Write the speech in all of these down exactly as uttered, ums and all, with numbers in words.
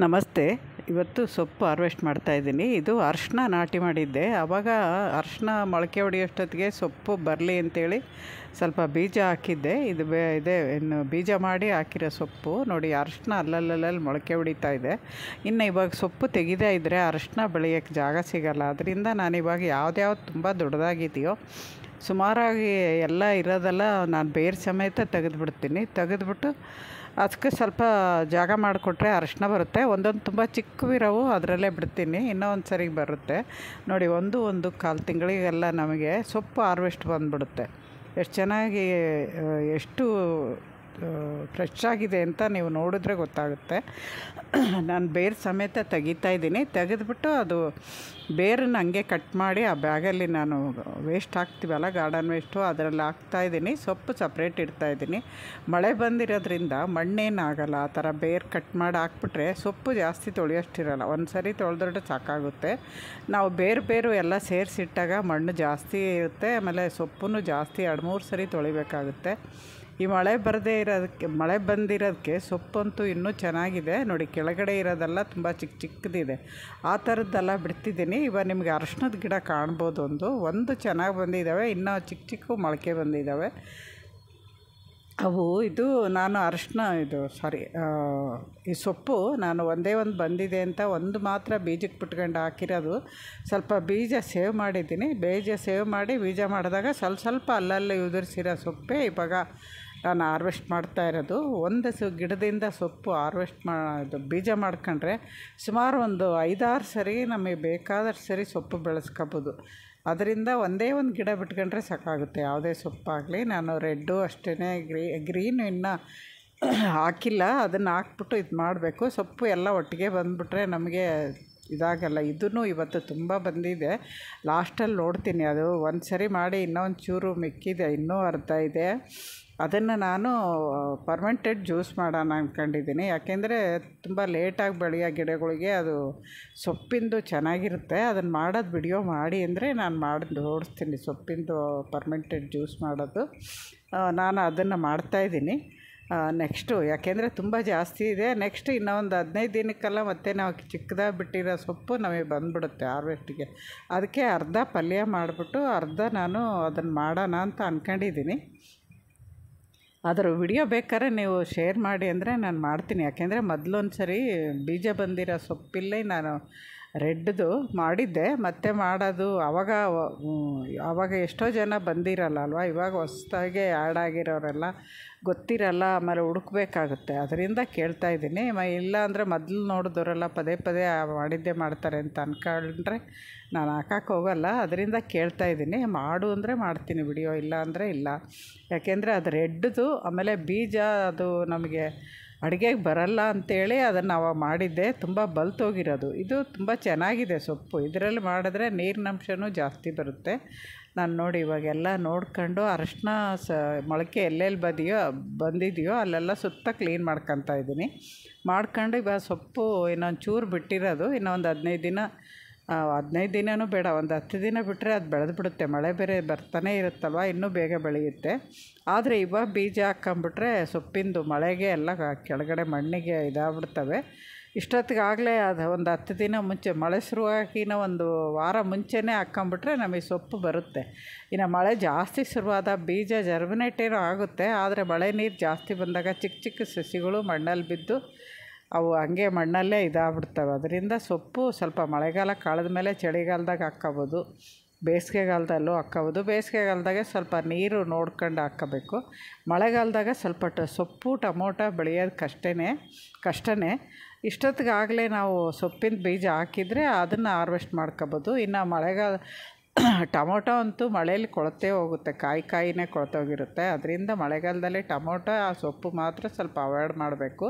ನಮಸ್ತೆ. ಇವತ್ತು ಸೊಪ್ಪು ಹಾರ್ವೆಸ್ಟ್ ಮಾಡ್ತಾಯಿದ್ದೀನಿ. ಇದು ಅರಿಶಿನ ನಾಟಿ ಮಾಡಿದ್ದೆ. ಆವಾಗ ಅರಿಶಿನ ಮೊಳಕೆ ಹೊಡೆಯೋಷ್ಟೊತ್ತಿಗೆ ಸೊಪ್ಪು ಬರಲಿ ಅಂತೇಳಿ ಸ್ವಲ್ಪ ಬೀಜ ಹಾಕಿದ್ದೆ. ಇದು ಬೇ ಇದೆ ಇನ್ನು ಬೀಜ ಮಾಡಿ ಹಾಕಿರೋ ಸೊಪ್ಪು ನೋಡಿ. ಅರಿಶಿನ ಅಲ್ಲಲ್ಲಲ್ಲಿ ಮೊಳಕೆ ಹೊಡಿತಾ ಇದೆ. ಇನ್ನು ಇವಾಗ ಸೊಪ್ಪು ತೆಗೆದೇ ಇದ್ದರೆ ಅರಿಶಿನ ಬೆಳೆಯೋಕ್ಕೆ ಜಾಗ ಸಿಗೋಲ್ಲ. ಅದರಿಂದ ನಾನಿವಾಗ ಯಾವ್ದ್ಯಾವ್ದು ತುಂಬ ದೊಡ್ಡದಾಗಿದೆಯೋ ಸುಮಾರಾಗಿ ಎಲ್ಲ ಇರೋದೆಲ್ಲ ನಾನು ಬೇರು ಸಮೇತ ತೆಗೆದುಬಿಡ್ತೀನಿ. ತೆಗೆದುಬಿಟ್ಟು ಅದಕ್ಕೆ ಸ್ವಲ್ಪ ಜಾಗ ಮಾಡಿಕೊಟ್ರೆ ಅರಿಶಿನ ಬರುತ್ತೆ. ಒಂದೊಂದು ತುಂಬ ಚಿಕ್ಕವಿರೋವು ಅದರಲ್ಲೇ ಬಿಡ್ತೀನಿ, ಇನ್ನೂ ಒಂದು ಸರಿ ಬರುತ್ತೆ ನೋಡಿ. ಒಂದು ಒಂದು ಕಾಲು ತಿಂಗಳಿಗೆಲ್ಲ ನಮಗೆ ಸೊಪ್ಪು ಹಾರ್ವೆಸ್ಟ್ ಬಂದುಬಿಡುತ್ತೆ. ಎಷ್ಟು ಚೆನ್ನಾಗಿ ಎಷ್ಟು ಫ್ರೆಶ್ ಆಗಿದೆ ಅಂತ ನೀವು ನೋಡಿದ್ರೆ ಗೊತ್ತಾಗುತ್ತೆ. ನಾನು ಬೇರು ಸಮೇತ ತೆಗಿತಾಯಿದ್ದೀನಿ. ತೆಗೆದುಬಿಟ್ಟು ಅದು ಬೇರನ್ನು ಹಂಗೆ ಕಟ್ ಮಾಡಿ ಆ ಬ್ಯಾಗಲ್ಲಿ ನಾನು ವೇಸ್ಟ್ ಹಾಕ್ತೀವಲ್ಲ, ಗಾರ್ಡನ್ ವೇಸ್ಟು, ಅದರಲ್ಲಿ ಹಾಕ್ತಾಯಿದ್ದೀನಿ. ಸೊಪ್ಪು ಸಪ್ರೇಟ್ ಇಡ್ತಾಯಿದ್ದೀನಿ. ಮಳೆ ಬಂದಿರೋದ್ರಿಂದ ಮಣ್ಣೇನಾಗಲ್ಲ. ಆ ಥರ ಬೇರು ಕಟ್ ಮಾಡಿ ಹಾಕ್ಬಿಟ್ರೆ ಸೊಪ್ಪು ಜಾಸ್ತಿ ತೊಳೆಯೋಷ್ಟಿರಲ್ಲ. ಒಂದು ಸರಿ ತೊಳೆದ್ರೆ ಸಾಕಾಗುತ್ತೆ. ನಾವು ಬೇರು ಬೇರು ಎಲ್ಲ ಸೇರಿಸಿಟ್ಟಾಗ ಮಣ್ಣು ಜಾಸ್ತಿ ಇರುತ್ತೆ. ಆಮೇಲೆ ಸೊಪ್ಪು ಜಾಸ್ತಿ ಎರಡು ಮೂರು ಸರಿ ತೊಳಿಬೇಕಾಗುತ್ತೆ. ಈ ಮಳೆ ಬರದೇ ಇರೋದಕ್ಕೆ ಮಳೆ ಬಂದಿರೋದಕ್ಕೆ ಸೊಪ್ಪಂತೂ ಇನ್ನೂ ಚೆನ್ನಾಗಿದೆ ನೋಡಿ. ಕೆಳಗಡೆ ಇರೋದೆಲ್ಲ ತುಂಬ ಚಿಕ್ಕ ಚಿಕ್ಕದಿದೆ. ಆ ಥರದ್ದೆಲ್ಲ ಬಿಡ್ತಿದ್ದೀನಿ. ಇವಾಗ ನಿಮಗೆ ಅರಿಶಿನದ ಗಿಡ ಕಾಣ್ಬೋದು. ಒಂದು ಒಂದು ಚೆನ್ನಾಗಿ ಬಂದಿದ್ದಾವೆ, ಇನ್ನೂ ಚಿಕ್ಕ ಚಿಕ್ಕ ಮೊಳಕೆ ಬಂದಿದ್ದಾವೆ ಅವು. ಇದು ನಾನು ಅರಿಶಿನ ಇದು ಸಾರಿ ಈ ಸೊಪ್ಪು ನಾನು ಒಂದೇ ಒಂದು ಬಂದಿದೆ ಅಂತ ಒಂದು ಮಾತ್ರ ಬೀಜಕ್ಕೆ ಬಿಟ್ಕೊಂಡು ಹಾಕಿರೋದು. ಸ್ವಲ್ಪ ಬೀಜ ಸೇವ್ ಮಾಡಿದ್ದೀನಿ. ಬೀಜ ಸೇವ್ ಮಾಡಿ ಬೀಜ ಮಾಡಿದಾಗ ಸ್ವಲ್ಪ ಸ್ವಲ್ಪ ಅಲ್ಲಲ್ಲಿ ಉದುರಿಸಿರೋ ಸೊಪ್ಪೆ ಇವಾಗ ನಾನು ಹಾರ್ವೆಸ್ಟ್ ಮಾಡ್ತಾ ಇರೋದು. ಒಂದು ಸು ಗಿಡದಿಂದ ಸೊಪ್ಪು ಹಾರ್ವೆಸ್ಟ್ ಮಾಡೋದು ಬೀಜ ಮಾಡ್ಕೊಂಡ್ರೆ ಸುಮಾರು ಒಂದು ಐದಾರು ಸರಿ ನಮಗೆ ಬೇಕಾದಷ್ಟು ಸರಿ ಸೊಪ್ಪು ಬೆಳೆಸ್ಕೋಬೋದು. ಅದರಿಂದ ಒಂದೇ ಒಂದು ಗಿಡ ಬಿಟ್ಕೊಂಡ್ರೆ ಸಾಕಾಗುತ್ತೆ ಯಾವುದೇ ಸೊಪ್ಪಾಗಲಿ. ನಾನು ರೆಡ್ಡು ಅಷ್ಟೇ, ಗ್ರೀ ಗ್ರೀನು ಇನ್ನೂ ಹಾಕಿಲ್ಲ. ಅದನ್ನು ಹಾಕ್ಬಿಟ್ಟು ಇದು ಮಾಡಬೇಕು. ಸೊಪ್ಪು ಎಲ್ಲ ಒಟ್ಟಿಗೆ ಬಂದುಬಿಟ್ರೆ ನಮಗೆ ಇದಾಗಲ್ಲ. ಇದೂ ಇವತ್ತು ತುಂಬ ಬಂದಿದೆ. ಲಾಸ್ಟಲ್ಲಿ ನೋಡ್ತೀನಿ. ಅದು ಒಂದು ಸರಿ ಮಾಡಿ ಇನ್ನೊಂದು ಚೂರು ಮಿಕ್ಕಿದೆ, ಇನ್ನೂ ಅರ್ಧ ಇದೆ. ಅದನ್ನು ನಾನು ಪರ್ಮೆಂಟೆಡ್ ಜ್ಯೂಸ್ ಮಾಡೋಣ ಅಂದ್ಕೊಂಡಿದ್ದೀನಿ. ಯಾಕೆಂದರೆ ತುಂಬ ಲೇಟಾಗಿ ಬೆಳೆಯೋ ಗಿಡಗಳಿಗೆ ಅದು ಸೊಪ್ಪಿಂದು ಚೆನ್ನಾಗಿರುತ್ತೆ. ಅದನ್ನು ಮಾಡೋದು ವಿಡಿಯೋ ಮಾಡಿ ಅಂದರೆ ನಾನು ಮಾಡಿ ತೋರಿಸ್ತೀನಿ. ಸೊಪ್ಪಿಂದು ಪರ್ಮೆಂಟೆಡ್ ಜ್ಯೂಸ್ ಮಾಡೋದು ನಾನು ಅದನ್ನು ಮಾಡ್ತಾಯಿದ್ದೀನಿ ನೆಕ್ಸ್ಟು. ಯಾಕೆಂದರೆ ತುಂಬ ಜಾಸ್ತಿ ಇದೆ. ನೆಕ್ಸ್ಟ್ ಇನ್ನೂ ಒಂದು ಹದಿನೈದು ದಿನಕ್ಕೆಲ್ಲ ಮತ್ತೆ ನಾವು ಚಿಕ್ಕದಾಗಿ ಬಿಟ್ಟಿರೋ ಸೊಪ್ಪು ನಮಗೆ ಬಂದುಬಿಡುತ್ತೆ ಹಾರ್ವೆಸ್ಟಿಗೆ. ಅದಕ್ಕೆ ಅರ್ಧ ಪಲ್ಯ ಮಾಡಿಬಿಟ್ಟು ಅರ್ಧ ನಾನು ಅದನ್ನು ಮಾಡೋಣ ಅಂತ ಅಂದ್ಕೊಂಡಿದ್ದೀನಿ. ಅದರ ವಿಡಿಯೋ ಬೇಕಾದ್ರೆ ನೀವು ಶೇರ್ ಮಾಡಿ ಅಂದರೆ ನಾನು ಮಾಡ್ತೀನಿ. ಯಾಕೆಂದರೆ ಮೊದಲೊಂದು ಸರಿ ಬೀಜ ಬಂದಿರೋ ಸೊಪ್ಪಿಲ್ಲೇ ನಾನು ರೆಡ್ದು ಮಾಡಿದ್ದೆ. ಮತ್ತೆ ಮಾಡೋದು ಆವಾಗ ಆವಾಗ ಎಷ್ಟೋ ಜನ ಬಂದಿರಲ್ಲ ಅಲ್ವಾ. ಇವಾಗ ಹೊಸ್ದಾಗೆ ಆ್ಯಡ್ ಆಗಿರೋರೆಲ್ಲ ಗೊತ್ತಿರಲ್ಲ, ಆಮೇಲೆ ಹುಡುಕ್ಬೇಕಾಗುತ್ತೆ. ಅದರಿಂದ ಕೇಳ್ತಾಯಿದ್ದೀನಿ. ಮ ಇಲ್ಲ ಅಂದರೆ ಮೊದಲು ನೋಡಿದವರೆಲ್ಲ ಪದೇ ಪದೇ ಮಾಡಿದ್ದೇ ಮಾಡ್ತಾರೆ ಅಂತ ಅಂದ್ಕೊಂಡ್ರೆ ನಾನು ಹಾಕಕ್ಕೆ ಹೋಗಲ್ಲ. ಅದರಿಂದ ಕೇಳ್ತಾಯಿದ್ದೀನಿ. ಮಾಡು ಅಂದರೆ ಮಾಡ್ತೀನಿ ವಿಡಿಯೋ, ಇಲ್ಲ ಅಂದರೆ ಇಲ್ಲ. ಯಾಕೆಂದರೆ ಅದು ರೆಡ್ದು ಆಮೇಲೆ ಬೀಜ ಅದು ನಮಗೆ ಅಡುಗೆಗೆ ಬರಲ್ಲ ಅಂಥೇಳಿ ಅದನ್ನು ಅವಾಗ ಮಾಡಿದ್ದೆ. ತುಂಬ ಬಲ್ತೋಗಿರೋದು. ಇದು ತುಂಬ ಚೆನ್ನಾಗಿದೆ ಸೊಪ್ಪು. ಇದರಲ್ಲಿ ಮಾಡಿದ್ರೆ ನೀರಿನಂಶನೂ ಜಾಸ್ತಿ ಬರುತ್ತೆ. ನಾನು ನೋಡಿ ಇವಾಗೆಲ್ಲ ನೋಡ್ಕೊಂಡು ಅರಿಶಿನ ಸ ಮೊಳಕೆ ಎಲ್ಲೆಲ್ಲಿ ಬದಿಯೋ ಬಂದಿದೆಯೋ ಅಲ್ಲೆಲ್ಲ ಸುತ್ತ ಕ್ಲೀನ್ ಮಾಡ್ಕೊತಾ ಇದ್ದೀನಿ. ಮಾಡ್ಕೊಂಡು ಇವಾಗ ಸೊಪ್ಪು ಇನ್ನೊಂದು ಚೂರು ಬಿಟ್ಟಿರೋದು. ಇನ್ನೊಂದು ಹದಿನೈದು ದಿನ ಹದಿನೈದು ದಿನವೂ ಬೇಡ, ಒಂದು ಹತ್ತು ದಿನ ಬಿಟ್ಟರೆ ಅದು ಬೆಳೆದು ಬಿಡುತ್ತೆ. ಮಳೆ ಬೇರೆ ಬರ್ತಾನೆ ಇರುತ್ತಲ್ವ, ಇನ್ನೂ ಬೇಗ ಬೆಳೆಯುತ್ತೆ. ಆದರೆ ಇವಾಗ ಬೀಜ ಹಾಕ್ಕೊಂಬಿಟ್ರೆ ಸೊಪ್ಪಿಂದು ಮಳೆಗೆ ಎಲ್ಲ ಕೆಳಗಡೆ ಮಣ್ಣಿಗೆ ಇದಾಗ್ಬಿಡ್ತವೆ. ಇಷ್ಟೊತ್ತಿಗಾಗಲೇ ಅದು ಒಂದು ಹತ್ತು ದಿನ ಮುಂಚೆ ಮಳೆ ಶುರುವಾಗಿನ ಒಂದು ವಾರ ಮುಂಚೆನೇ ಹಾಕ್ಕೊಂಬಿಟ್ರೆ ನಮಗೆ ಸೊಪ್ಪು ಬರುತ್ತೆ. ಇನ್ನು ಮಳೆ ಜಾಸ್ತಿ ಶುರುವಾದ ಬೀಜ ಜರ್ಮಿನೇಟ್ ಏನೋ ಆಗುತ್ತೆ. ಆದರೆ ಮಳೆ ನೀರು ಜಾಸ್ತಿ ಬಂದಾಗ ಚಿಕ್ಕ ಚಿಕ್ಕ ಸಸಿಗಳು ಮಣ್ಣಲ್ಲಿ ಬಿದ್ದು ಅವು ಹಂಗೆ ಮಣ್ಣಲ್ಲೇ ಇದಾಗ್ಬಿಡ್ತವೆ. ಅದರಿಂದ ಸೊಪ್ಪು ಸ್ವಲ್ಪ ಮಳೆಗಾಲ ಕಳೆದ ಮೇಲೆ ಚಳಿಗಾಲದಾಗ ಹಾಕ್ಕೋಬೋದು, ಬೇಸಿಗೆಗಾಲದಲ್ಲೂ ಹಾಕ್ಕೋಬೋದು. ಬೇಸಿಗೆಗಾಲದಾಗೆ ಸ್ವಲ್ಪ ನೀರು ನೋಡ್ಕೊಂಡು ಹಾಕ್ಕೋಬೇಕು. ಮಳೆಗಾಲದಾಗ ಸ್ವಲ್ಪ ಟ ಸೊಪ್ಪು ಟೊಮೊಟೊ ಬೆಳೆಯೋದು ಕಷ್ಟನೇ ಕಷ್ಟನೇ ಇಷ್ಟೊತ್ತಿಗಾಗಲೇ ನಾವು ಸೊಪ್ಪಿನ ಬೀಜ ಹಾಕಿದರೆ ಅದನ್ನು ಹಾರ್ವೆಸ್ಟ್ ಮಾಡ್ಕೋಬೋದು. ಇನ್ನು ಮಳೆಗಾಲ ಟೊಮೊಟೊ ಅಂತೂ ಮಳೇಲಿ ಕೊಳತೇ ಹೋಗುತ್ತೆ, ಕಾಯಿ ಕಾಯಿನೇ ಕೊಳ್ತೋಗಿರುತ್ತೆ. ಅದರಿಂದ ಮಳೆಗಾಲದಲ್ಲಿ ಟೊಮೊಟೊ ಆ ಸೊಪ್ಪು ಮಾತ್ರ ಸ್ವಲ್ಪ ಅವಾಯ್ಡ್ ಮಾಡಬೇಕು.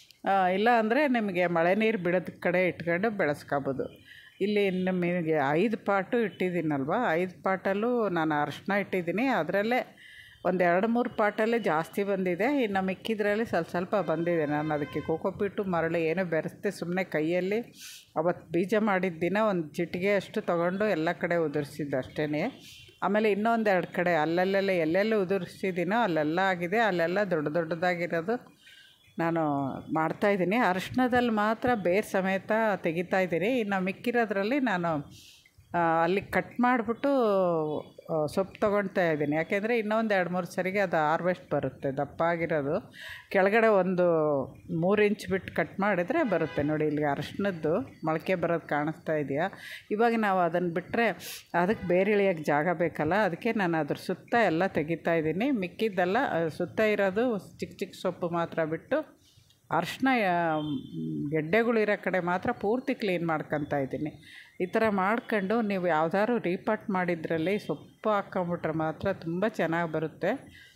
ಇಲ್ಲ ಅಂದರೆ ನಿಮಗೆ ಮಳೆ ನೀರು ಬಿಡೋದ ಕಡೆ ಇಟ್ಕೊಂಡು ಬೆಳೆಸ್ಕೋಬೋದು. ಇಲ್ಲಿ ನಿಮಗೆ ಐದು ಪಾಟು ಇಟ್ಟಿದ್ದೀನಲ್ವ, ಐದು ಪಾಟಲ್ಲೂ ನಾನು ಅರಿಶಿನ ಇಟ್ಟಿದ್ದೀನಿ. ಅದರಲ್ಲೇ ಒಂದು ಎರಡು ಮೂರು ಪಾಟಲ್ಲೇ ಜಾಸ್ತಿ ಬಂದಿದೆ. ಇನ್ನು ಮಿಕ್ಕಿದ್ರಲ್ಲಿ ಸ್ವಲ್ಪ ಸ್ವಲ್ಪ ಬಂದಿದೆ. ನಾನು ಅದಕ್ಕೆ ಕೋಕೋಪೀಟು ಮರಳು ಏನೂ ಬೆರೆಸ್ದೆ, ಸುಮ್ಮನೆ ಕೈಯಲ್ಲಿ ಅವತ್ತು ಬೀಜ ಮಾಡಿದ ದಿನ ಒಂದು ಚಿಟಿಗೆ ಅಷ್ಟು ತೊಗೊಂಡು ಎಲ್ಲ ಕಡೆ ಉದುರಿಸಿದ್ದು ಅಷ್ಟೇ. ಆಮೇಲೆ ಇನ್ನೊಂದು ಎರಡು ಕಡೆ ಅಲ್ಲಲ್ಲೆಲ್ಲ ಎಲ್ಲೆಲ್ಲಿ ಉದುರಿಸಿದ್ದೀನೋ ಅಲ್ಲೆಲ್ಲ ಆಗಿದೆ. ಅಲ್ಲೆಲ್ಲ ದೊಡ್ಡ ದೊಡ್ಡದಾಗಿರೋದು ನಾನು ಮಾಡ್ತಾಯಿದ್ದೀನಿ. ಅರಿಶಿಣದಲ್ಲಿ ಮಾತ್ರ ಬೇರು ಸಮೇತ ತೆಗಿತಾಯಿದ್ದೀನಿ. ಇನ್ನು ಮಿಕ್ಕಿರೋದ್ರಲ್ಲಿ ನಾನು ಅಲ್ಲಿ ಕಟ್ ಮಾಡಿಬಿಟ್ಟು ಸೊಪ್ಪು ತೊಗೊಳ್ತಾ ಇದ್ದೀನಿ. ಯಾಕೆಂದರೆ ಇನ್ನೊಂದು ಎರಡು ಮೂರು ಸರಿಗೆ ಅದು ಹಾರ್ವೆಸ್ಟ್ ಬರುತ್ತೆ ದಪ್ಪ ಆಗಿರೋದು. ಕೆಳಗಡೆ ಒಂದು ಮೂರು ಇಂಚ್ ಬಿಟ್ಟು ಕಟ್ ಮಾಡಿದರೆ ಬರುತ್ತೆ. ನೋಡಿ ಇಲ್ಲಿ ಅರಿಶಿಣದ್ದು ಮೊಳಕೆ ಬರೋದು ಕಾಣಿಸ್ತಾ ಇದೆಯಾ. ಇವಾಗ ನಾವು ಅದನ್ನು ಬಿಟ್ಟರೆ ಅದಕ್ಕೆ ಬೇರೆ ಇಳಿಯೋಕ್ಕೆ ಜಾಗ ಬೇಕಲ್ಲ, ಅದಕ್ಕೆ ನಾನು ಅದ್ರ ಸುತ್ತ ಎಲ್ಲ ತೆಗಿತಾ ಇದ್ದೀನಿ. ಮಿಕ್ಕಿದ್ದೆಲ್ಲ ಸುತ್ತ ಇರೋದು ಚಿಕ್ಕ ಚಿಕ್ಕ ಸೊಪ್ಪು ಮಾತ್ರ ಬಿಟ್ಟು ಅರಿಶಿಣ ಗೆಡ್ಡೆಗಳಿರೋ ಕಡೆ ಮಾತ್ರ ಪೂರ್ತಿ ಕ್ಲೀನ್ ಮಾಡ್ಕೊತಾ ಇದ್ದೀನಿ. ಈ ಥರ ಮಾಡ್ಕೊಂಡು ನೀವು ಯಾವ್ದಾದ್ರು ರೀಪಾಟ್ ಮಾಡಿದ್ರಲ್ಲಿ ಸೊಪ್ಪು ಹಾಕ್ಕೊಂಬಿಟ್ರೆ ಮಾತ್ರ ತುಂಬ ಚೆನ್ನಾಗಿ ಬರುತ್ತೆ.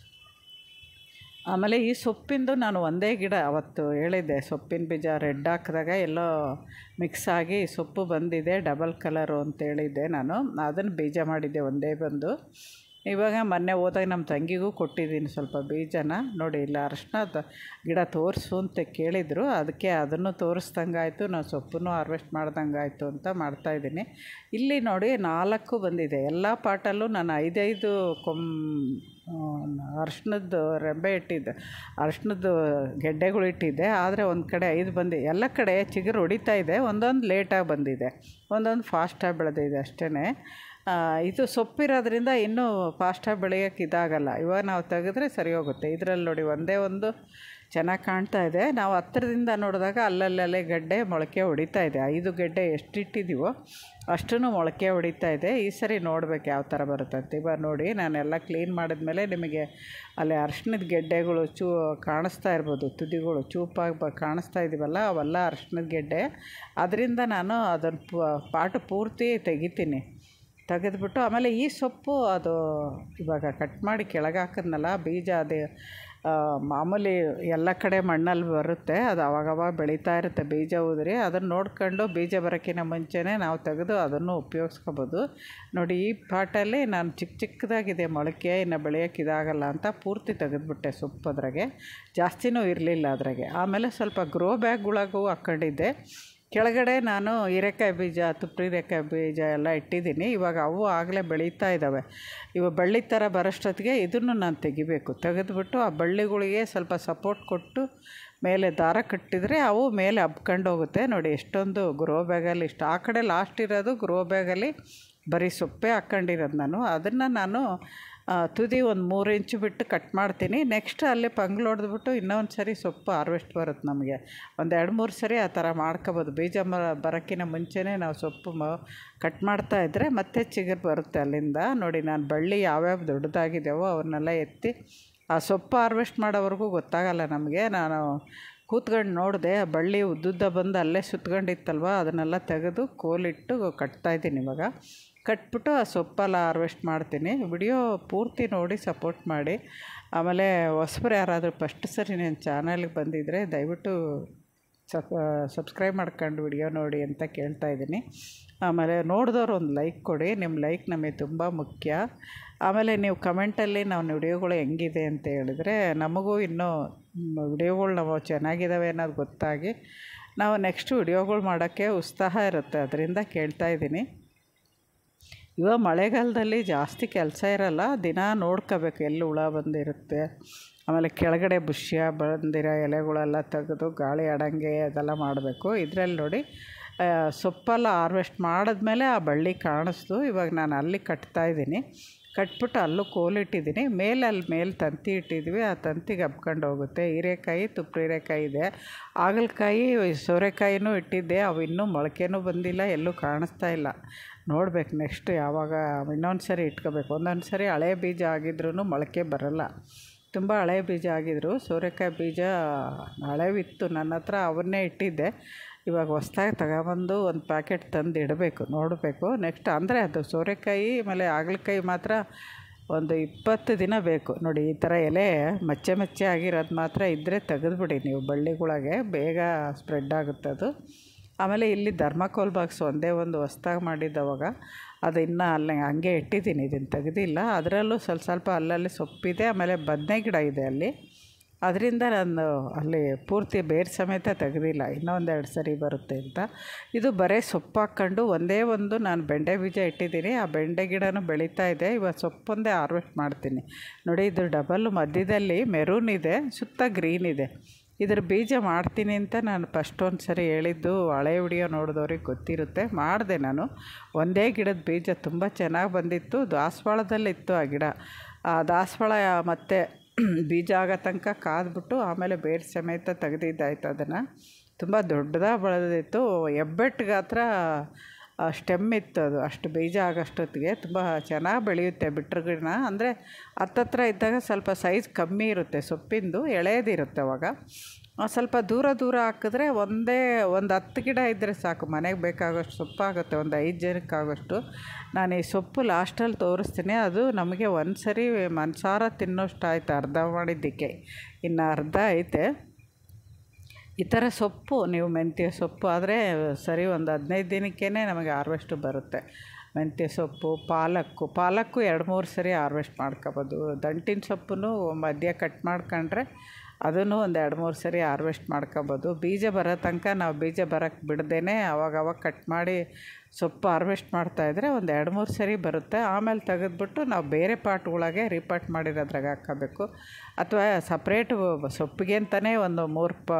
ಆಮೇಲೆ ಈ ಸೊಪ್ಪಿಂದು ನಾನು ಒಂದೇ ಗಿಡ ಅವತ್ತು ಹೇಳಿದ್ದೆ, ಸೊಪ್ಪಿನ ಬೀಜ ರೆಡ್ ಹಾಕಿದಾಗ ಎಲ್ಲೋ ಮಿಕ್ಸ್ ಆಗಿ ಸೊಪ್ಪು ಬಂದಿದೆ ಡಬಲ್ ಕಲರು ಅಂತೇಳಿದ್ದೆ. ನಾನು ಅದನ್ನು ಬೀಜ ಮಾಡಿದ್ದೆ ಒಂದೇ ಬಂದು. ಇವಾಗ ಮೊನ್ನೆ ಹೋದಾಗ ನಮ್ಮ ತಂಗಿಗೂ ಕೊಟ್ಟಿದ್ದೀನಿ ಸ್ವಲ್ಪ ಬೀಜನ. ನೋಡಿ ಇಲ್ಲ ಅರಿಶಿಣದ ಗಿಡ ತೋರಿಸು ಅಂತ ಕೇಳಿದರು, ಅದಕ್ಕೆ ಅದನ್ನು ತೋರಿಸ್ದಂಗಾಯಿತು, ನಾವು ಸೊಪ್ಪನ್ನು ಹಾರ್ವೆಸ್ಟ್ ಮಾಡ್ದಂಗಾಯಿತು ಅಂತ ಮಾಡ್ತಾಯಿದ್ದೀನಿ. ಇಲ್ಲಿ ನೋಡಿ ನಾಲ್ಕು ಬಂದಿದೆ. ಎಲ್ಲ ಪಾಟಲ್ಲೂ ನಾನು ಐದೈದು ಕೊಮ್ ಅರಿಶಿಣದ್ದು ರೆಂಬೆ ಇಟ್ಟಿದ್ದೆ, ಅರಿಶಿಣದ್ದು ಗೆಡ್ಡೆಗಳು ಇಟ್ಟಿದ್ದೆ. ಆದರೆ ಒಂದು ಕಡೆ ಐದು ಬಂದಿ, ಎಲ್ಲ ಕಡೆ ಚಿಗುರು ಹೊಡಿತಾ ಇದೆ. ಒಂದೊಂದು ಲೇಟಾಗಿ ಬಂದಿದೆ, ಒಂದೊಂದು ಫಾಸ್ಟಾಗಿ ಬೆಳೆದಿದೆ ಅಷ್ಟೇ. ಇದು ಸೊಪ್ಪಿರೋದ್ರಿಂದ ಇನ್ನೂ ಫಾಸ್ಟಾಗಿ ಬೆಳೆಯೋಕ್ಕೆ ಇದಾಗಲ್ಲ. ಇವಾಗ ನಾವು ತೆಗೆದ್ರೆ ಸರಿ ಹೋಗುತ್ತೆ. ಇದರಲ್ಲಿ ನೋಡಿ ಒಂದೇ ಒಂದು ಚೆನ್ನಾಗಿ ಕಾಣ್ತಾ ಇದೆ. ನಾವು ಹತ್ತಿರದಿಂದ ನೋಡಿದಾಗ ಅಲ್ಲಲ್ಲೇ ಗಡ್ಡೆ ಮೊಳಕೆ ಹೊಡಿತಾ ಇದೆ. ಐದು ಗೆಡ್ಡೆ ಎಷ್ಟು ಇಟ್ಟಿದ್ದೀವೋ ಅಷ್ಟೂ ಮೊಳಕೆ ಹೊಡಿತಾ ಇದೆ. ಈ ಸರಿ ನೋಡ್ಬೇಕು ಯಾವ ಥರ ಬರುತ್ತೆ ಅಂತ. ಇವಾಗ ನೋಡಿ ನಾನೆಲ್ಲ ಕ್ಲೀನ್ ಮಾಡಿದ್ಮೇಲೆ ನಿಮಗೆ ಅಲ್ಲಿ ಅರಿಶಿಣದ ಗೆಡ್ಡೆಗಳು ಚೂ ಕಾಣಿಸ್ತಾ ಇರ್ಬೋದು, ತುದಿಗಳು ಚೂಪಾಗಿ ಬ ಕಾಣಿಸ್ತಾ ಇದ್ದೀವಲ್ಲ, ಅವೆಲ್ಲ ಅರಿಶಿಣದ ಗೆಡ್ಡೆ. ಅದರಿಂದ ನಾನು ಅದನ್ನು ಪಾಟು ಪೂರ್ತಿ ತೆಗಿತೀನಿ. ತೆಗೆದ್ಬಿಟ್ಟು ಆಮೇಲೆ ಈ ಸೊಪ್ಪು ಅದು ಇವಾಗ ಕಟ್ ಮಾಡಿ ಕೆಳಗೆ ಹಾಕಿದ್ನಲ್ಲ ಬೀಜ, ಅದೇ ಮಾಮೂಲಿ ಎಲ್ಲ ಕಡೆ ಮಣ್ಣಲ್ಲಿ ಬರುತ್ತೆ, ಅದು ಅವಾಗವಾಗ ಬೆಳೀತಾ ಇರುತ್ತೆ ಬೀಜ ಉದುರಿ. ಅದನ್ನು ನೋಡ್ಕೊಂಡು ಬೀಜ ಬರೋಕ್ಕಿಂತ ಮುಂಚೆನೇ ನಾವು ತೆಗೆದು ಅದನ್ನು ಉಪಯೋಗಿಸ್ಕೋಬೋದು. ನೋಡಿ ಈ ಪಾಟಲ್ಲಿ ನಾನು ಚಿಕ್ಕ ಚಿಕ್ಕದಾಗಿದೆ ಮೊಳಕೆ, ಇನ್ನು ಬೆಳೆಯೋಕ್ಕೆ ಇದಾಗಲ್ಲ ಅಂತ ಪೂರ್ತಿ ತೆಗೆದುಬಿಟ್ಟೆ ಸೊಪ್ಪು. ಅದ್ರಾಗೆ ಜಾಸ್ತಿನೂ ಇರಲಿಲ್ಲ ಅದ್ರಾಗೆ. ಆಮೇಲೆ ಸ್ವಲ್ಪ ಗ್ರೋ ಬ್ಯಾಗ್ಗಳಿಗೂ ಹಾಕ್ಕೊಂಡಿದ್ದೆ. ಕೆಳಗಡೆ ನಾನು ಹೀರೆಕಾಯಿ ಬೀಜ, ತುಪ್ಪ ಹೀರೆಕಾಯಿ ಬೀಜ ಎಲ್ಲ ಇಟ್ಟಿದ್ದೀನಿ. ಇವಾಗ ಅವು ಆಗಲೇ ಬೆಳೀತಾ ಇದ್ದಾವೆ. ಇವು ಬಳ್ಳಿ ಥರ ಬರೋಷ್ಟೊತ್ತಿಗೆ ಇದನ್ನು ನಾನು ತೆಗಿಬೇಕು. ತೆಗೆದುಬಿಟ್ಟು ಆ ಬಳ್ಳಿಗಳಿಗೆ ಸ್ವಲ್ಪ ಸಪೋರ್ಟ್ ಕೊಟ್ಟು ಮೇಲೆ ದಾರ ಕಟ್ಟಿದರೆ ಅವು ಮೇಲೆ ಹಬ್ಕೊಂಡು ಹೋಗುತ್ತೆ. ನೋಡಿ ಎಷ್ಟೊಂದು ಗ್ರೋ ಬ್ಯಾಗಲ್ಲಿ ಇಷ್ಟು, ಆ ಕಡೆ ಲಾಸ್ಟ್ ಇರೋದು ಗ್ರೋ ಬ್ಯಾಗಲ್ಲಿ ಬರೀ ಸೊಪ್ಪೆ ಹಾಕ್ಕೊಂಡಿರೋದು ನಾನು. ಅದನ್ನು ನಾನು ತುದಿ ಒಂದು ಮೂರು ಇಂಚು ಬಿಟ್ಟು ಕಟ್ ಮಾಡ್ತೀನಿ. ನೆಕ್ಸ್ಟ್ ಅಲ್ಲೇ ಪಂಗ್ಲು ಹೊಡೆದ್ಬಿಟ್ಟು ಇನ್ನೊಂದು ಸರಿ ಸೊಪ್ಪು ಹಾರ್ವೆಸ್ಟ್ ಬರುತ್ತೆ ನಮಗೆ. ಒಂದು ಎರಡು ಮೂರು ಸರಿ ಆ ಥರ ಮಾಡ್ಕೊಬೋದು. ಬೀಜ ಮ ಬರೋಕ್ಕಿಂತ ಮುಂಚೆನೇ ನಾವು ಸೊಪ್ಪು ಮ ಕಟ್ ಮಾಡ್ತಾಯಿದ್ರೆ ಮತ್ತೆ ಚಿಗುರು ಬರುತ್ತೆ ಅಲ್ಲಿಂದ. ನೋಡಿ ನಾನು ಬಳ್ಳಿ ಯಾವ್ಯಾವ ದೊಡ್ಡದಾಗಿದ್ದಾವೋ ಅವನ್ನೆಲ್ಲ ಎತ್ತಿ ಆ ಸೊಪ್ಪು ಹಾರ್ವೆಸ್ಟ್ ಮಾಡೋವರೆಗೂ ಗೊತ್ತಾಗಲ್ಲ ನಮಗೆ. ನಾನು ಕೂತ್ಕೊಂಡು ನೋಡಿದೆ, ಬಳ್ಳಿ ಉದ್ದುದ್ದ ಬಂದು ಅಲ್ಲೇ ಸುತ್ಕೊಂಡಿತ್ತಲ್ವ, ಅದನ್ನೆಲ್ಲ ತೆಗೆದು ಕೋಲಿಟ್ಟು ಕಟ್ತಾಯಿದ್ದೀನಿ ಇವಾಗ. ಕಟ್ಬಿಟ್ಟು ಆ ಸೊಪ್ಪೆಲ್ಲ ಹಾರ್ವೆಸ್ಟ್ ಮಾಡ್ತೀನಿ. ವಿಡಿಯೋ ಪೂರ್ತಿ ನೋಡಿ ಸಪೋರ್ಟ್ ಮಾಡಿ. ಆಮೇಲೆ ಹೊಸಬ್ರು ಯಾರಾದರೂ ಫಸ್ಟ್ ಸರಿ ನನ್ನ ಚಾನಲ್ಗೆ ಬಂದಿದ್ದರೆ ದಯವಿಟ್ಟು ಸಬ್ ಸಬ್ಸ್ಕ್ರೈಬ್ ಮಾಡ್ಕೊಂಡು ವಿಡಿಯೋ ನೋಡಿ ಅಂತ ಕೇಳ್ತಾಯಿದ್ದೀನಿ. ಆಮೇಲೆ ನೋಡಿದವ್ರು ಒಂದು ಲೈಕ್ ಕೊಡಿ, ನಿಮ್ಮ ಲೈಕ್ ನಮಗೆ ತುಂಬ ಮುಖ್ಯ. ಆಮೇಲೆ ನೀವು ಕಮೆಂಟಲ್ಲಿ ನಾವು ವಿಡಿಯೋಗಳು ಹೆಂಗಿದೆ ಅಂತ ಹೇಳಿದ್ರೆ ನಮಗೂ ಇನ್ನೂ ವಿಡಿಯೋಗಳು ನಾವು ಚೆನ್ನಾಗಿದ್ದಾವೆ ಅನ್ನೋದು ಗೊತ್ತಾಗಿ ನಾವು ನೆಕ್ಸ್ಟ್ ವಿಡಿಯೋಗಳು ಮಾಡೋಕ್ಕೆ ಉತ್ಸಾಹ ಇರುತ್ತೆ. ಅದರಿಂದ ಕೇಳ್ತಾಯಿದ್ದೀನಿ. ಇವಾಗ ಮಳೆಗಾಲದಲ್ಲಿ ಜಾಸ್ತಿ ಕೆಲಸ ಇರೋಲ್ಲ, ದಿನ ನೋಡ್ಕೋಬೇಕು ಎಲ್ಲಿ ಹುಳ ಬಂದಿರುತ್ತೆ. ಆಮೇಲೆ ಕೆಳಗಡೆ ಬುಷ್ಯ ಬಂದಿರೋ ಎಲೆಗಳೆಲ್ಲ ತೆಗೆದು ಗಾಳಿ ಆಡಂಗೆ ಅದೆಲ್ಲ ಮಾಡಬೇಕು. ಇದರಲ್ಲಿ ನೋಡಿ ಸೊಪ್ಪೆಲ್ಲ ಹಾರ್ವೆಸ್ಟ್ ಮಾಡಿದ್ಮೇಲೆ ಆ ಬಳ್ಳಿ ಕಾಣಿಸ್ತು. ಇವಾಗ ನಾನು ಅಲ್ಲಿ ಕಟ್ತಾಯಿದ್ದೀನಿ. ಕಟ್ಬಿಟ್ಟು ಅಲ್ಲೂ ಕೋಲಿಟ್ಟಿದ್ದೀನಿ. ಮೇಲೆ ಅಲ್ಲಿ ಮೇಲೆ ತಂತಿ ಇಟ್ಟಿದ್ವಿ, ಆ ತಂತಿಗೆ ಹಬ್ಕೊಂಡು ಹೋಗುತ್ತೆ. ಹೀರೆಕಾಯಿ, ತುಪ್ಪ ಹೀರೆಕಾಯಿ ಇದೆ, ಹಾಗಲಕಾಯಿ, ಸೋರೆಕಾಯಿನೂ ಇಟ್ಟಿದ್ದೆ. ಅವು ಇನ್ನೂ ಮೊಳಕೆನೂ ಬಂದಿಲ್ಲ, ಎಲ್ಲೂ ಕಾಣಿಸ್ತಾ ಇಲ್ಲ. ನೋಡ್ಬೇಕು ನೆಕ್ಸ್ಟ್ ಯಾವಾಗ ಇನ್ನೊಂದು ಸರಿ ಇಟ್ಕೋಬೇಕು. ಒಂದೊಂದು ಸರಿ ಹಳೆ ಬೀಜ ಆಗಿದ್ರೂ ಮೊಳಕೆ ಬರೋಲ್ಲ. ತುಂಬ ಹಳೆ ಬೀಜ ಆಗಿದ್ರು. ಸೋರೆಕಾಯಿ ಬೀಜ ಹಳೆವಿತ್ತು ನನ್ನ ಹತ್ರ, ಅವನ್ನೇ ಇಟ್ಟಿದ್ದೆ. ಇವಾಗ ಹೊಸ್ದಾಗಿ ತಗೊಬಂದು ಒಂದು ಪ್ಯಾಕೆಟ್ ತಂದು ಇಡಬೇಕು, ನೋಡಬೇಕು ನೆಕ್ಸ್ಟ್. ಅಂದರೆ ಅದು ಸೋರೆಕಾಯಿ ಆಮೇಲೆ ಹಾಗಲಕಾಯಿ ಮಾತ್ರ ಒಂದು ಇಪ್ಪತ್ತು ದಿನ ಬೇಕು. ನೋಡಿ ಈ ಥರ ಎಲೆ ಮಚ್ಚೆ ಮಚ್ಚೆ ಆಗಿರೋದು ಮಾತ್ರ ಇದ್ದರೆ ತೆಗೆದುಬಿಡಿ ನೀವು, ಬಳ್ಳಿಗಳಿಗೆ ಬೇಗ ಸ್ಪ್ರೆಡ್ ಆಗುತ್ತೆ ಅದು. ಆಮೇಲೆ ಇಲ್ಲಿ ಧರ್ಮಕೋಲ್ ಬಾಕ್ಸ್ ಒಂದೇ ಒಂದು ಹೊಸ್ದಾಗಿ ಮಾಡಿದ್ದವಾಗ ಅದು ಇನ್ನೂ ಅಲ್ಲಿ ಹಂಗೆ ಇಟ್ಟಿದ್ದೀನಿ, ಇದನ್ನು ತೆಗೆದಿಲ್ಲ. ಅದರಲ್ಲೂ ಸ್ವಲ್ಪ ಸ್ವಲ್ಪ ಅಲ್ಲಲ್ಲಿ ಸೊಪ್ಪಿದೆ. ಆಮೇಲೆ ಬದನೆ ಗಿಡ ಇದೆ ಅಲ್ಲಿ, ಅದರಿಂದ ನಾನು ಅಲ್ಲಿ ಪೂರ್ತಿ ಬೇರು ಸಮೇತ ತೆಗೆದಿಲ್ಲ, ಇನ್ನೊಂದೆರಡು ಸರಿ ಬರುತ್ತೆ ಅಂತ. ಇದು ಬರೀ ಸೊಪ್ಪು ಹಾಕ್ಕೊಂಡು ಒಂದೇ ಒಂದು ನಾನು ಬೆಂಡೆ ಬೀಜ ಇಟ್ಟಿದ್ದೀನಿ. ಆ ಬೆಂಡೆ ಗಿಡನೂ ಬೆಳೀತಾ ಇದೆ. ಇವಾಗ ಸೊಪ್ಪೊಂದೇ ಹಾರ್ವೆಸ್ಟ್ ಮಾಡ್ತೀನಿ. ನೋಡಿ ಇದು ಡಬಲ್ ಮಧ್ಯದಲ್ಲಿ ಮೆರೂನ್ ಇದೆ, ಸುತ್ತ ಗ್ರೀನ್ ಇದೆ. ಇದ್ರ ಬೀಜ ಮಾಡ್ತೀನಿ ಅಂತ ನಾನು ಫಸ್ಟ್ ಒಂದು ಸರಿ ಹೇಳಿದ್ದು ಹಳೆ ವಿಡಿಯೋ ನೋಡಿದವ್ರಿಗೆ ಗೊತ್ತಿರುತ್ತೆ. ಮಾಡಿದೆ ನಾನು. ಒಂದೇ ಗಿಡದ ಬೀಜ ತುಂಬ ಚೆನ್ನಾಗಿ ಬಂದಿತ್ತು. ದಾಸವಾಳದಲ್ಲಿತ್ತು ಆ ಗಿಡ. ಆ ದಾಸವಾಳ ಮತ್ತು ಬೀಜ ಆಗೋ ತನಕ ಕಾದ್ಬಿಟ್ಟು ಆಮೇಲೆ ಬೇರು ಸಮೇತ ತೆಗೆದಿದ್ದಾಯ್ತು. ಅದನ್ನು ತುಂಬ ದೊಡ್ಡದಾಗಿ ಬೆಳೆದಿತ್ತು. ಹೆಬ್ಬೆಟ್ಟು ಗಾತ್ರ ಸ್ಟೆಮ್ ಇತ್ತು ಅದು. ಅಷ್ಟು ಬೀಜ ಆಗೋಷ್ಟೊತ್ತಿಗೆ ತುಂಬ ಚೆನ್ನಾಗಿ ಬೆಳೆಯುತ್ತೆ ಬಿಟ್ರ ಗಿಡ. ಅಂದರೆ ಹತ್ತತ್ರ ಇದ್ದಾಗ ಸ್ವಲ್ಪ ಸೈಜ್ ಕಮ್ಮಿ ಇರುತ್ತೆ, ಸೊಪ್ಪಿಂದು ಎಳೆಯದಿರುತ್ತೆ. ಅವಾಗ ಸ್ವಲ್ಪ ದೂರ ದೂರ ಹಾಕಿದ್ರೆ ಒಂದೇ ಒಂದು ಹತ್ತು ಗಿಡ ಇದ್ದರೆ ಸಾಕು, ಮನೆಗೆ ಬೇಕಾಗೋಷ್ಟು ಸೊಪ್ಪಾಗುತ್ತೆ. ಒಂದು ಐದು ಜನಕ್ಕಾಗೋಷ್ಟು. ನಾನು ಈ ಸೊಪ್ಪು ಲಾಸ್ಟಲ್ಲಿ ತೋರಿಸ್ತೀನಿ. ಅದು ನಮಗೆ ಒಂದು ಸರಿ ಮನಸಾರ ತಿನ್ನೋಷ್ಟು ಆಯ್ತು ಅರ್ಧ ಮಾಡಿದ್ದಕ್ಕೆ. ಇನ್ನು ಅರ್ಧ ಐತೆ. ಈ ಥರ ಸೊಪ್ಪು ನೀವು ಮೆಂತ್ಯ ಸೊಪ್ಪು ಆದರೆ ಸರಿ ಒಂದು ಹದಿನೈದು ದಿನಕ್ಕೇ ನಮಗೆ ಹಾರ್ವೆಸ್ಟು ಬರುತ್ತೆ. ಮೆಂತ್ಯ ಸೊಪ್ಪು, ಪಾಲಕ್ಕು ಪಾಲಕ್ಕು ಎರಡು ಮೂರು ಸರಿ ಹಾರ್ವೆಸ್ಟ್ ಮಾಡ್ಕೊಬೋದು. ದಂಟಿನ ಸೊಪ್ಪು ಮಧ್ಯ ಕಟ್ ಮಾಡ್ಕೊಂಡ್ರೆ ಅದನ್ನು ಒಂದು ಎರಡು ಮೂರು ಸರಿ ಹಾರ್ವೆಸ್ಟ್ ಮಾಡ್ಕೊಬೋದು. ಬೀಜ ಬರೋ ತನಕ ನಾವು ಬೀಜ ಬರೋಕ್ಕೆ ಬಿಡ್ದೇ ಅವಾಗವಾಗ ಕಟ್ ಮಾಡಿ ಸೊಪ್ಪು ಹಾರ್ವೆಸ್ಟ್ ಮಾಡ್ತಾಯಿದ್ರೆ ಒಂದು ಎರಡು ಮೂರು ಸರಿ ಬರುತ್ತೆ. ಆಮೇಲೆ ತೆಗೆದ್ಬಿಟ್ಟು ನಾವು ಬೇರೆ ಪಾಟ್ಗಳಿಗೆ ರೀಪಾಟ್ ಮಾಡಿರೋದ್ರಾಗ ಹಾಕ್ಕೋಬೇಕು. ಅಥವಾ ಸಪ್ರೇಟು ಸೊಪ್ಪಿಗೆ ಅಂತಲೇ ಒಂದು ಮೂರು ಪಾ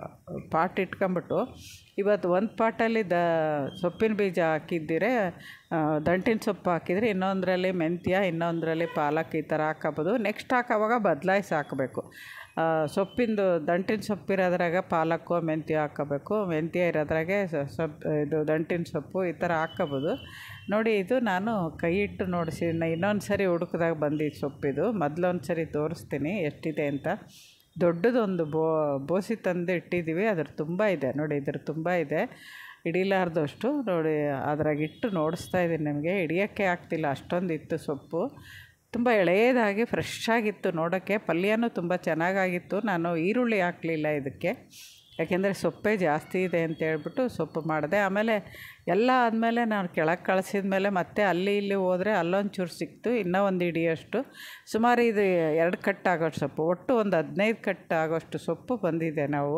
ಪಾಟ್ ಇಟ್ಕೊಂಬಿಟ್ಟು ಇವತ್ತು ಒಂದು ಪಾಟಲ್ಲಿ ದ ಸೊಪ್ಪಿನ ಬೀಜ ಹಾಕಿದ್ದಿರೆ, ದಂಟಿನ ಸೊಪ್ಪು ಹಾಕಿದರೆ ಇನ್ನೊಂದರಲ್ಲಿ ಮೆಂತ್ಯ, ಇನ್ನೊಂದರಲ್ಲಿ ಪಾಲಕ್ ಈ ಥರ ಹಾಕೋಬೋದು. ನೆಕ್ಸ್ಟ್ ಹಾಕೋವಾಗ ಬದಲಾಯಿಸಿ ಹಾಕಬೇಕು. ಸೊಪ್ಪಿಂದು ದಂಟಿನ ಸೊಪ್ಪು ಇರೋದ್ರಾಗ ಪಾಲಕ್ಕು ಮೆಂತ್ಯ ಹಾಕ್ಕೋಬೇಕು, ಮೆಂತ್ಯ ಇರೋದ್ರಾಗೆ ಸೊಪ್ಪು ಇದು ದಂಟಿನ ಸೊಪ್ಪು ಈ ಥರ ಹಾಕ್ಕೋಬೋದು. ನೋಡಿ, ಇದು ನಾನು ಕೈ ಇಟ್ಟು ನೋಡಿಸಿ ಇನ್ನೊಂದು ಸರಿ ಹುಡುಕಿದಾಗ ಬಂದಿದ್ದು ಸೊಪ್ಪಿದು. ಮೊದಲೊಂದು ಸರಿ ತೋರಿಸ್ತೀನಿ ಎಷ್ಟಿದೆ ಅಂತ. ದೊಡ್ಡದೊಂದು ಬೋ ಬೋಸಿ ತಂದು ಇಟ್ಟಿದ್ದೀವಿ. ಅದ್ರ ತುಂಬ ಇದೆ ನೋಡಿ, ಇದ್ರ ತುಂಬ ಇದೆ, ಹಿಡಿಲಾರ್ದಷ್ಟು ನೋಡಿ. ಅದ್ರಾಗಿಟ್ಟು ನೋಡಿಸ್ತಾ ಇದ್ದೀನಿ ನಿಮಗೆ. ಹಿಡಿಯೋಕ್ಕೆ ಆಗ್ತಿಲ್ಲ, ಅಷ್ಟೊಂದು ಇತ್ತು ಸೊಪ್ಪು. ತುಂಬ ಎಳೆಯದಾಗಿ ಫ್ರೆಶ್ ಆಗಿತ್ತು ನೋಡೋಕ್ಕೆ. ಪಲ್ಯನೂ ತುಂಬ ಚೆನ್ನಾಗಾಗಿತ್ತು. ನಾನು ಈರುಳ್ಳಿ ಹಾಕಲಿಲ್ಲ ಇದಕ್ಕೆ, ಯಾಕೆಂದರೆ ಸೊಪ್ಪೇ ಜಾಸ್ತಿ ಇದೆ ಅಂತೇಳ್ಬಿಟ್ಟು ಸೊಪ್ಪು ಮಾಡಿದೆ. ಆಮೇಲೆ ಎಲ್ಲ ಆದಮೇಲೆ ನಾನು ಕೆಳಗೆ ಕಳಿಸಿದ ಮೇಲೆ ಮತ್ತೆ ಅಲ್ಲಿ ಇಲ್ಲಿ ಹೋದರೆ ಅಲ್ಲೊಂದು ಚೂರು ಸಿಕ್ತು, ಇನ್ನೂ ಒಂದು ಹಿಡಿಯೋಷ್ಟು. ಸುಮಾರು ಇದು ಎರಡು ಕಟ್ ಆಗೋಷ್ಟು ಸೊಪ್ಪು, ಒಟ್ಟು ಒಂದು ಹದಿನೈದು ಕಟ್ ಆಗೋಷ್ಟು ಸೊಪ್ಪು ಬಂದಿದೆ ನಾವು.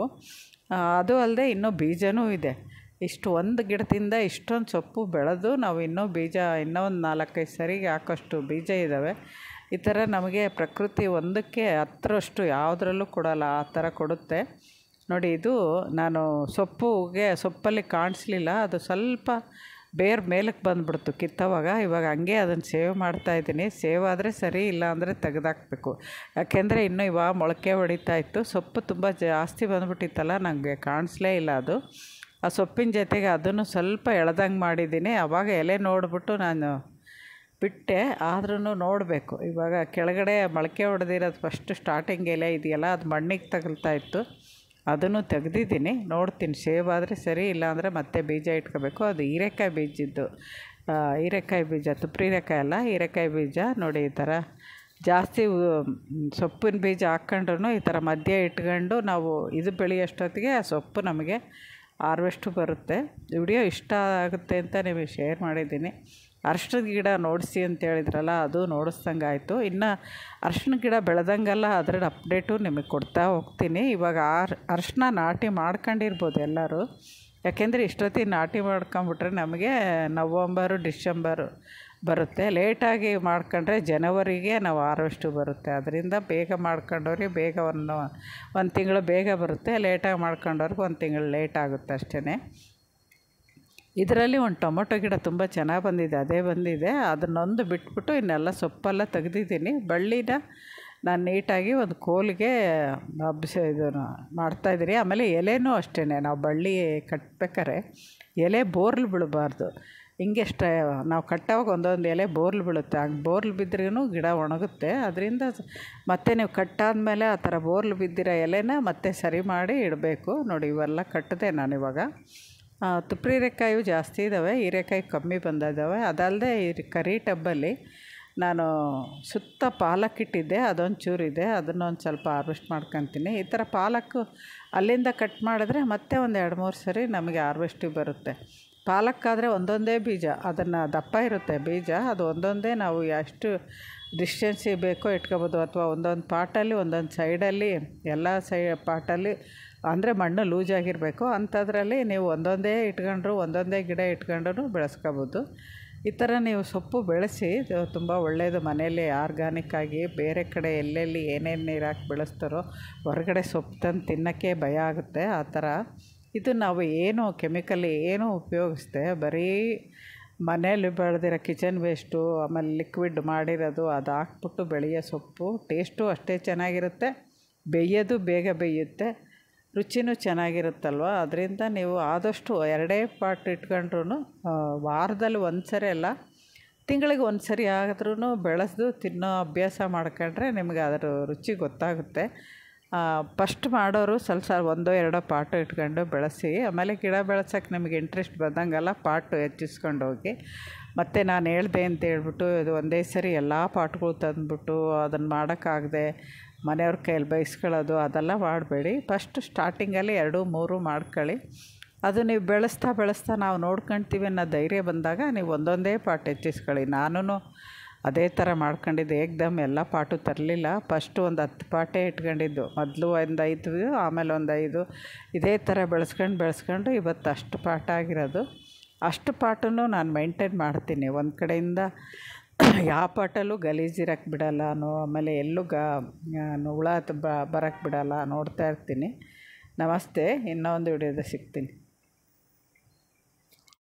ಅದು ಅಲ್ಲದೆ ಇನ್ನೂ ಬೀಜವೂ ಇದೆ. ಇಷ್ಟು ಒಂದು ಗಿಡದಿಂದ ಇಷ್ಟೊಂದು ಸೊಪ್ಪು ಬೆಳೆದು ನಾವು ಇನ್ನೂ ಬೀಜ ಇನ್ನೂ ಒಂದು ನಾಲ್ಕೈದು ಸರಿಗೆ ಹಾಕೋಷ್ಟು ಬೀಜ ಇದ್ದಾವೆ. ಈ ಥರ ನಮಗೆ ಪ್ರಕೃತಿ ಒಂದಕ್ಕೆ ಹತ್ತರಷ್ಟು ಯಾವುದ್ರಲ್ಲೂ ಕೊಡೋಲ್ಲ, ಆ ಥರ ಕೊಡುತ್ತೆ ನೋಡಿ. ಇದು ನಾನು ಸೊಪ್ಪುಗೆ ಸೊಪ್ಪಲ್ಲಿ ಕಾಣಿಸ್ಲಿಲ್ಲ, ಅದು ಸ್ವಲ್ಪ ಬೇರೆ ಮೇಲಕ್ಕೆ ಬಂದುಬಿಡ್ತು ಕಿತ್ತವಾಗ. ಇವಾಗ ಹಂಗೆ ಅದನ್ನು ಸೇವ್ ಮಾಡ್ತಾಯಿದ್ದೀನಿ. ಸೇವ್ ಆದರೆ ಸರಿ, ಇಲ್ಲ ಅಂದರೆ ತೆಗೆದಾಕಬೇಕು. ಯಾಕೆಂದರೆ ಇನ್ನೂ ಇವಾಗ ಮೊಳಕೆ ಹೊಡಿತಾ ಇತ್ತು. ಸೊಪ್ಪು ತುಂಬ ಜಾಸ್ತಿ ಬಂದುಬಿಟ್ಟಿತ್ತಲ್ಲ, ನನಗೆ ಕಾಣಿಸ್ಲೇ ಇಲ್ಲ ಅದು. ಆ ಸೊಪ್ಪಿನ ಜೊತೆಗೆ ಅದನ್ನು ಸ್ವಲ್ಪ ಎಳ್ದಂಗೆ ಮಾಡಿದ್ದೀನಿ. ಆವಾಗ ಎಲೆ ನೋಡಿಬಿಟ್ಟು ನಾನು ಬಿಟ್ಟೆ, ಆದ್ರೂ ನೋಡಬೇಕು. ಇವಾಗ ಕೆಳಗಡೆ ಮೊಳಕೆ ಹೊಡೆದಿರೋದು ಫಸ್ಟ್ ಸ್ಟಾರ್ಟಿಂಗ್ ಎಲೆ ಇದೆಯಲ್ಲ, ಅದು ಮಣ್ಣಿಗೆ ತಗಲ್ತಾ ಇತ್ತು. ಅದನ್ನು ತೆಗ್ದಿದ್ದೀನಿ. ನೋಡ್ತೀನಿ, ಸೇವ್ ಆದರೆ ಸರಿ, ಇಲ್ಲಾಂದರೆ ಮತ್ತೆ ಬೀಜ ಇಟ್ಕೋಬೇಕು. ಅದು ಹೀರೆಕಾಯಿ ಬೀಜದ್ದು, ಹೀರೆಕಾಯಿ ಬೀಜ, ತುಪ್ರಿ ಹೀರೆಕಾಯಿ ಅಲ್ಲ, ಹೀರೆಕಾಯಿ ಬೀಜ ನೋಡಿ. ಈ ಥರ ಜಾಸ್ತಿ ಸೊಪ್ಪಿನ ಬೀಜ ಹಾಕ್ಕೊಂಡ್ರೂ ಈ ಥರ ಮಧ್ಯೆ ಇಟ್ಕೊಂಡು ನಾವು ಇದು ಬೆಳೆಯೋಷ್ಟೊತ್ತಿಗೆ ಆ ಸೊಪ್ಪು ನಮಗೆ ಹಾರ್ವೆಸ್ಟು ಬರುತ್ತೆ. ವಿಡಿಯೋ ಇಷ್ಟ ಆಗುತ್ತೆ ಅಂತ ನಿಮಗೆ ಶೇರ್ ಮಾಡಿದ್ದೀನಿ. ಅರ್ಶಿಣದ ಗಿಡ ನೋಡಿಸಿ ಅಂತ ಹೇಳಿದ್ರಲ್ಲ, ಅದು ನೋಡಿಸ್ದಂಗೆ ಆಯಿತು. ಇನ್ನು ಅರ್ಶಿಣ ಗಿಡ ಬೆಳೆದಂಗೆಲ್ಲ ಅದರ ಅಪ್ಡೇಟು ನಿಮಗೆ ಕೊಡ್ತಾ ಹೋಗ್ತೀನಿ. ಇವಾಗ ಆರ್ ಅರ್ಶಿಣ ನಾಟಿ ಮಾಡ್ಕೊಂಡಿರ್ಬೋದು ಎಲ್ಲರೂ, ಯಾಕೆಂದರೆ ಇಷ್ಟೊತ್ತಿಗೆ ನಾಟಿ ಮಾಡ್ಕೊಂಬಿಟ್ರೆ ನಮಗೆ ನವಂಬರು ಡಿಸೆಂಬರು ಬರುತ್ತೆ. ಲೇಟಾಗಿ ಮಾಡ್ಕೊಂಡ್ರೆ ಜನವರಿಗೆ ನಾವು ಹಾರ್ವೆಸ್ಟು ಬರುತ್ತೆ. ಅದರಿಂದ ಬೇಗ ಮಾಡ್ಕೊಂಡವ್ರಿಗೆ ಬೇಗ ಒಂದು ಒಂದು ತಿಂಗಳು ಬೇಗ ಬರುತ್ತೆ, ಲೇಟಾಗಿ ಮಾಡ್ಕೊಂಡವ್ರಿಗೆ ಒಂದು ತಿಂಗಳು ಲೇಟ್ ಆಗುತ್ತೆ ಅಷ್ಟೇ. ಇದರಲ್ಲಿ ಒಂದು ಟೊಮೊಟೊ ಗಿಡ ತುಂಬ ಚೆನ್ನಾಗಿ ಬಂದಿದೆ, ಅದೇ ಬಂದಿದೆ. ಅದನ್ನೊಂದು ಬಿಟ್ಬಿಟ್ಟು ಇನ್ನೆಲ್ಲ ಸೊಪ್ಪೆಲ್ಲ ತೆಗೆದಿದ್ದೀನಿ. ಬಳ್ಳಿನ ನಾನು ನೀಟಾಗಿ ಒಂದು ಕೋಲಿಗೆ ಹಬ್ಬಿಸಿ ಇದನ್ನು ಮಾಡ್ತಾಯಿದ್ದೀನಿ. ಆಮೇಲೆ ಎಲೆನೂ ಅಷ್ಟೇ, ನಾವು ಬಳ್ಳಿ ಕಟ್ಟಬೇಕಾರೆ ಎಲೆ ಬೋರ್ಲು ಬೀಳಬಾರ್ದು. ಹಿಂಗೆ ಸ್ಟ ನಾವು ಕಟ್ಟೋವಾಗ ಒಂದೊಂದು ಎಲೆ ಬೋರ್ಲು ಬೀಳುತ್ತೆ. ಹಂಗೆ ಬೋರ್ಲು ಬಿದ್ರೂ ಗಿಡ ಒಣಗುತ್ತೆ. ಅದರಿಂದ ಮತ್ತೆ ನೀವು ಕಟ್ಟಾದಮೇಲೆ ಆ ಥರ ಬೋರ್ಲು ಬಿದ್ದಿರೋ ಎಲೆನ ಮತ್ತೆ ಸರಿ ಮಾಡಿ ಇಡಬೇಕು ನೋಡಿ. ಇವೆಲ್ಲ ಕಟ್ಟಿದೆ ನಾನಿವಾಗ. ತುಪ್ರಿ ಹೀರೆಕಾಯಿ ಜಾಸ್ತಿ ಇದ್ದಾವೆ, ಹೀರೆಕಾಯಿ ಕಮ್ಮಿ ಬಂದಿದ್ದಾವೆ. ಅದಲ್ಲದೆ ಈ ಕರಿ ಟಬ್ಬಲ್ಲಿ ನಾನು ಸುತ್ತ ಪಾಲಕ್ ಇಟ್ಟಿದ್ದೆ, ಅದೊಂದು ಚೂರಿದೆ, ಅದನ್ನೊಂದು ಸ್ವಲ್ಪ ಹಾರ್ವೆಸ್ಟ್ ಮಾಡ್ಕೊತೀನಿ. ಈ ಥರ ಪಾಲಕ್ಕು ಅಲ್ಲಿಂದ ಕಟ್ ಮಾಡಿದ್ರೆ ಮತ್ತೆ ಒಂದು ಎರಡು ಮೂರು ಸರಿ ನಮಗೆ ಹಾರ್ವೆಸ್ಟಿಗೆ ಬರುತ್ತೆ. ಪಾಲಕ್ಕಾದರೆ ಒಂದೊಂದೇ ಬೀಜ, ಅದನ್ನು ದಪ್ಪ ಇರುತ್ತೆ ಬೀಜ, ಅದು ಒಂದೊಂದೇ ನಾವು ಎಷ್ಟು ಡಿಸ್ಟೆನ್ಸಿಗೆ ಬೇಕೋ ಇಟ್ಕೊಬೋದು. ಅಥವಾ ಒಂದೊಂದು ಪಾಟಲ್ಲಿ ಒಂದೊಂದು ಸೈಡಲ್ಲಿ ಎಲ್ಲ ಸೈ ಪಾಟಲ್ಲಿ ಅಂದರೆ ಮಣ್ಣು ಲೂಸಾಗಿರಬೇಕು ಅಂಥದ್ರಲ್ಲಿ ನೀವು ಒಂದೊಂದೇ ಇಟ್ಕೊಂಡ್ರು ಒಂದೊಂದೇ ಗಿಡ ಇಟ್ಕೊಂಡ್ರೂ ಬೆಳೆಸ್ಕೊಬೋದು. ಈ ಥರ ನೀವು ಸೊಪ್ಪು ಬೆಳೆಸಿ ತುಂಬ ಒಳ್ಳೆಯದು. ಮನೆಯಲ್ಲಿ ಆರ್ಗಾನಿಕ್ಕಾಗಿ ಬೇರೆ ಕಡೆ ಎಲ್ಲೆಲ್ಲಿ ಏನೇನು ನೀರು ಹಾಕಿ ಬೆಳೆಸ್ತಾರೋ ಹೊರಗಡೆ ಸೊಪ್ಪು ತಂದು ತಿನ್ನೋಕ್ಕೆ ಭಯ ಆಗುತ್ತೆ. ಆ ಥರ ಇದು ನಾವು ಏನು ಕೆಮಿಕಲ್ ಏನು ಉಪಯೋಗಿಸ್ದೆ ಬರೀ ಮನೇಲಿ ಬೆಳೆದಿರೋ ಕಿಚನ್ ವೇಸ್ಟು ಆಮೇಲೆ ಲಿಕ್ವಿಡ್ ಮಾಡಿರೋದು ಅದು ಹಾಕ್ಬಿಟ್ಟು ಬೆಳೆಯೋ ಸೊಪ್ಪು ಟೇಸ್ಟು ಅಷ್ಟೇ ಚೆನ್ನಾಗಿರುತ್ತೆ, ಬೇಯೋದು ಬೇಗ ಬೇಯುತ್ತೆ, ರುಚಿನೂ ಚೆನ್ನಾಗಿರುತ್ತಲ್ವ. ಅದರಿಂದ ನೀವು ಆದಷ್ಟು ಎರಡೇ ಪಾಟ್ ಇಟ್ಕೊಂಡ್ರೂ ವಾರದಲ್ಲಿ ಒಂದು ಸರಿ ಅಲ್ಲ ತಿಂಗಳಿಗೆ ಒಂದು ಸರಿ ಆದ್ರೂ ಬೆಳೆದು ತಿನ್ನೋ ಅಭ್ಯಾಸ ಮಾಡ್ಕೊಂಡ್ರೆ ನಿಮಗೆ ಅದರ ರುಚಿ ಗೊತ್ತಾಗುತ್ತೆ. ಫಸ್ಟ್ ಮಾಡೋರು ಸ್ವಲ್ಪ ಸ್ವಲ್ಪ ಒಂದೋ ಎರಡೋ ಪಾಟು ಇಟ್ಕೊಂಡು ಬೆಳೆಸಿ, ಆಮೇಲೆ ಗಿಡ ಬೆಳೆಸೋಕೆ ನಿಮಗೆ ಇಂಟ್ರೆಸ್ಟ್ ಬಂದಂಗೆಲ್ಲ ಪಾಟು ಹೆಚ್ಚಿಸ್ಕೊಂಡು ಹೋಗಿ. ಮತ್ತು ನಾನು ಹೇಳಿದೆ ಅಂತ ಹೇಳ್ಬಿಟ್ಟು ಇದು ಒಂದೇ ಸರಿ ಎಲ್ಲ ಪಾಟ್ಗಳು ತಂದುಬಿಟ್ಟು ಅದನ್ನು ಮಾಡೋಕ್ಕಾಗದೆ ಮನೆಯವ್ರ ಕೈಯಲ್ಲಿ ಬೈಸ್ಕೊಳ್ಳೋದು ಅದೆಲ್ಲ ಮಾಡಬೇಡಿ. ಫಸ್ಟ್ ಸ್ಟಾರ್ಟಿಂಗಲ್ಲಿ ಎರಡು ಮೂರು ಮಾಡ್ಕೊಳ್ಳಿ. ಅದು ನೀವು ಬೆಳೆಸ್ತಾ ಬೆಳೆಸ್ತಾ ನಾವು ನೋಡ್ಕೊಳ್ತೀವಿ ಅನ್ನೋ ಧೈರ್ಯ ಬಂದಾಗ ನೀವು ಒಂದೊಂದೇ ಪಾಟ್ ಹೆಚ್ಚಿಸ್ಕೊಳ್ಳಿ. ನಾನು ಅದೇ ಥರ ಮಾಡ್ಕೊಂಡಿದ್ದೆ, ಏಕ್ದಮ್ ಎಲ್ಲ ಪಾಟು ತರಲಿಲ್ಲ. ಫಸ್ಟು ಒಂದು ಹತ್ತು ಪಾಟೇ ಇಟ್ಕೊಂಡಿದ್ದು, ಮೊದಲು ಒಂದು ಐದು ಆಮೇಲೆ ಒಂದು ಐದು ಇದೇ ಥರ ಬೆಳೆಸ್ಕೊಂಡು ಬೆಳೆಸ್ಕೊಂಡು ಇವತ್ತು ಅಷ್ಟು ಪಾಠ ಆಗಿರೋದು. ಅಷ್ಟು ಪಾಟನ್ನು ನಾನು ಮೈಂಟೈನ್ ಮಾಡ್ತೀನಿ. ಒಂದು ಕಡೆಯಿಂದ ಯಾವ ಪಾಟಲ್ಲೂ ಗಲೀಜಿರಕ್ಕೆ ಬಿಡಲ್ಲ ನಾನು, ಆಮೇಲೆ ಎಲ್ಲೂ ಗ ಹುಳ ಬರೋಕ್ಕೆ ಬಿಡಲ್ಲ, ನೋಡ್ತಾ ಇರ್ತೀನಿ. ನಮಸ್ತೆ, ಇನ್ನೊಂದು ವಿಡಿಯೋದ ಸಿಗ್ತೀನಿ.